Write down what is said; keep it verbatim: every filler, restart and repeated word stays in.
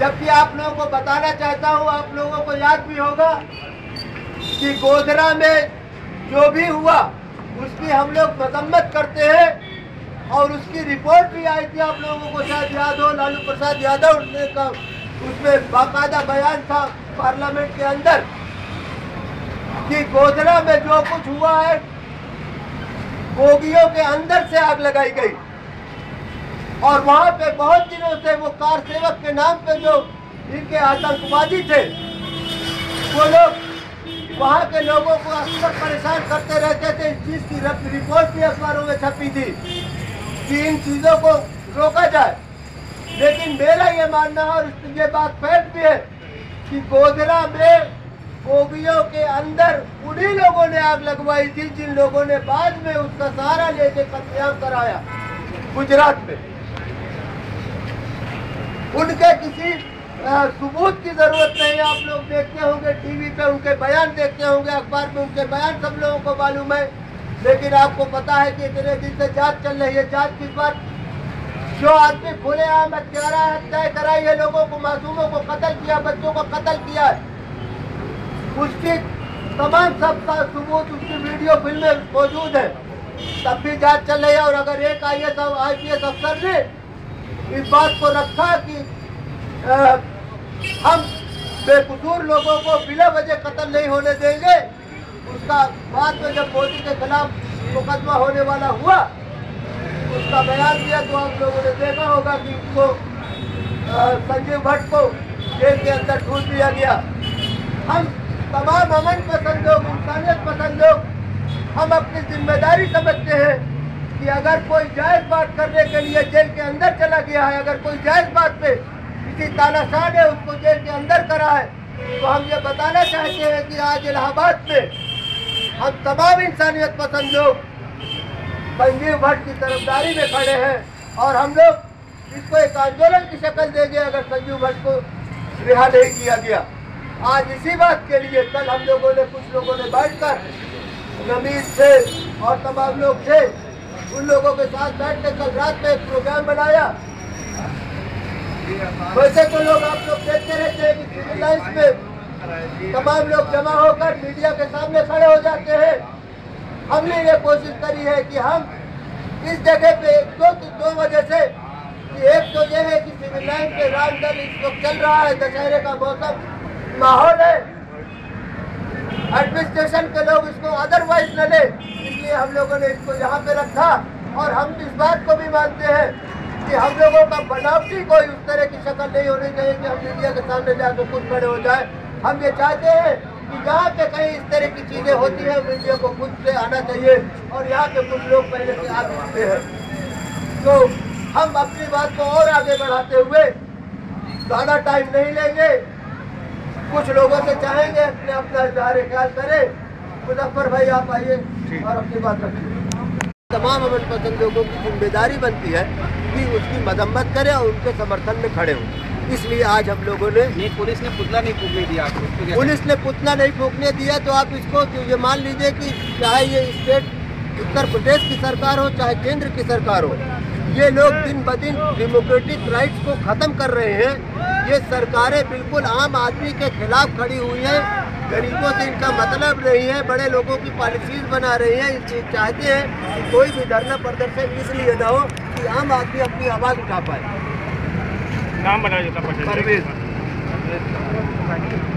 जबकि आप लोगों को बताना चाहता हूँ, आप लोगों को याद भी होगा कि गोधरा में जो भी हुआ उसकी हम लोग मजम्मत करते हैं और उसकी रिपोर्ट भी आई थी, आप लोगों को शायद याद हो, लालू प्रसाद यादव ने का उसमें बाकायदा बयान था पार्लियामेंट के अंदर कि गोधरा में जो कुछ हुआ है बोगियों के अंदर से आग लगाई गई और वहां पे बहुत दिनों से वो कार सेवक के नाम पे जो इनके आतंकवादी थे वो लोग वहां के लोगों को अक्सर परेशान करते रहते थे। इस चीज की रिपोर्ट भी अखबारों में छपी थी कि इन चीजों को रोका जाए। लेकिन मेरा ये मानना है और ये बात फैक्ट भी है कि गोधरा में बोगियों के अंदर उन्हीं लोगों ने आग लगवाई थी जिन लोगों ने बाद में उसका सहारा लेके कत्लेआम कराया गुजरात में। उनके किसी सबूत की जरूरत नहीं। आप लोग देखते होंगे टीवी पे उनके बयान देखते होंगे, अखबार में उनके बयान सब लोगों को मालूम है। लेकिन आपको पता है कि इतने दिन से जांच चल रही है। जांच किस बात? जो आदमी खुलेआम हत्यारा हत्याएं कराई है, लोगों को, मासूमों को कत्ल किया, बच्चों को कत्ल किया है, उसकी तमाम सब सबूत, उसकी वीडियो फिल्में मौजूद है। तब भी जांच चल रही है। और अगर एक I S I P S अफसर ने इस बात को रखा कि आ, हम बेकसूर लोगों को बिला वजह कत्ल नहीं होने देंगे, उसका बाद में जब मोदी के खिलाफ मुकदमा होने वाला हुआ उसका बयान दिया तो आप लोगों ने देखा होगा कि उसको संजीव भट्ट को जेल के अंदर ढूंढ दिया गया। हम तमाम अमन पसंद लोग, इंसानियत पसंद लोग, हम अपनी जिम्मेदारी समझते हैं कि अगर कोई जायज बात करने के लिए जेल के अंदर चला गया है, अगर कोई जायज बात पे किसी तानाशाह ने उसको जेल के अंदर करा है, तो हम ये बताना चाहते हैं कि आज इलाहाबाद में हम तमाम इंसानियत पसंद लोग संजीव भट्ट की तरफदारी में खड़े हैं और हम लोग इसको एक आंदोलन की शक्ल देंगे अगर संजीव भट्ट को रिहा नहीं किया गया। आज इसी बात के लिए कल हम लोगों ने, कुछ लोगों ने बैठकर, नमीज थे और तमाम लोग थे, उन लोगों के साथ बैठ के कल रात में एक प्रोग्राम बनाया। वैसे तो लोग, आप लोग देखते रहते हैं कि सिविल लाइन्स में तमाम लोग जमा होकर मीडिया के सामने खड़े हो जाते हैं। हमने ये कोशिश करी है कि हम इस जगह पे दो दो वजह से, कि एक तो ये है कि सिविल लाइन के रामदल इस वक्त चल रहा है, दशहरे का मौसम माहौल है, एडमिनिस्ट्रेशन के लोग इसको अदरवाइज न ले, इसलिए हम लोगों ने इसको यहाँ पे रखा। और हम इस बात को भी मानते हैं कि हम लोगों का बनावटी कोई उस तरह की शक्ल नहीं होनी चाहिए कि हम मीडिया के सामने जाकर खुद खड़े हो जाए। हम ये चाहते हैं कि जहाँ पे कहीं इस तरह की चीजें होती हैं मीडिया को खुद से आना चाहिए और यहाँ पे कुछ लोग पहले से आ चुके हैं। तो हम अपनी बात को और आगे बढ़ाते हुए ज़्यादा टाइम नहीं लेंगे। कुछ लोगों से चाहेंगे अपने अपना इजहार ख्याल करें। मुजफ्फर भाई आप आइए और अपनी बात रखिए। तमाम अमन पसंद लोगों की जिम्मेदारी बनती है कि उसकी मजम्मत करें और उनके समर्थन में खड़े हों। इसलिए आज हम लोगों ने, नहीं, पुलिस ने पुतला नहीं फूकने दिया आपको। पुलिस ने पुतला नहीं फूकने दिया तो आप इसको ये मान लीजिए कि चाहे ये स्टेट उत्तर प्रदेश की सरकार हो चाहे केंद्र की सरकार हो, ये लोग दिन ब दिन डेमोक्रेटिक राइट्स को ख़त्म कर रहे हैं। ये सरकारें बिल्कुल आम आदमी के खिलाफ खड़ी हुई हैं, गरीबों से इनका मतलब नहीं है, बड़े लोगों की पॉलिसीज बना रही हैं। इसलिए चाहते हैं कि कोई भी धरना प्रदर्शन इसलिए न हो कि आम आदमी अपनी आवाज़ उठा पाए। नाम बनाया जाता है। परवेज।